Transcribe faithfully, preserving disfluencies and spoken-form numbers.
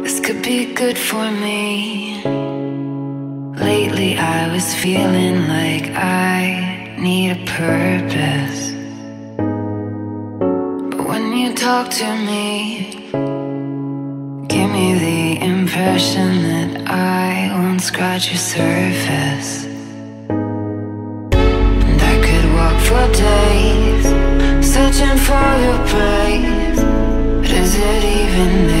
This could be good for me. Lately I was feeling like I need a purpose, but when you talk to me, give me the impression that I won't scratch your surface. And I could walk for days searching for your praise, but is it even there?